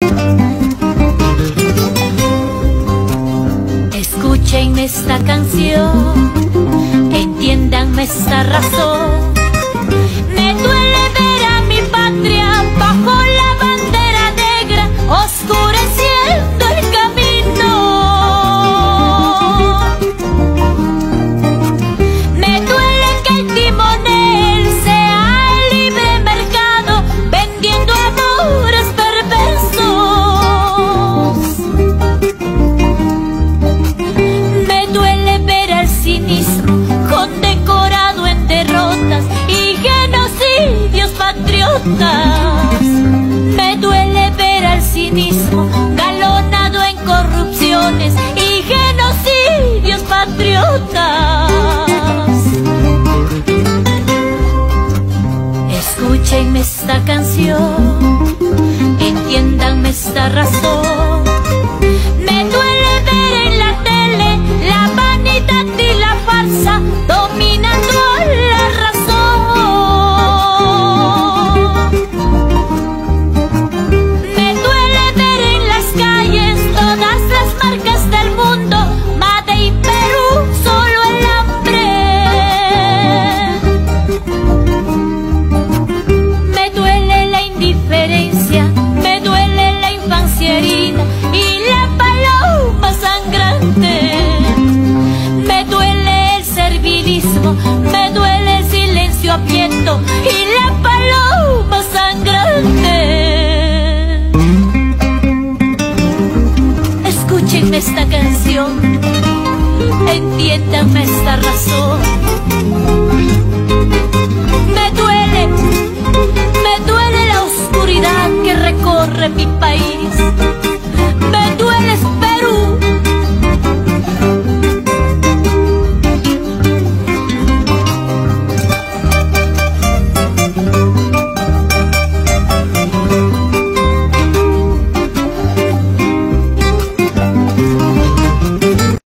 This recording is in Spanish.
Escúchenme esta canción, entiéndanme esta razón. Me duele ver a mi patria bajo la bandera negra, oscureciendo el camino. Me duele que el timonel sea el libre mercado, vendiendo amores perversos. Me duele ver al cinismo condecorado en derrotas y genocidios patriotas. Me duele ver al cinismo galonado en corrupciones y genocidios patriotas. Escúchenme esta canción, entiéndanme esta razón. Me duele ver en la tele la vanidad y la farsa dominando la razón. Me duele ver en las calles todas las marcas del mundo, Made in Perú, solo el hambre. Me duele la indiferencia, me duele la infancia herida y la paloma sangrante. Me duele el servilismo, me duele el silencio apiento y la paloma sangrante. Escúchenme esta canción, entiéndanme esta razón.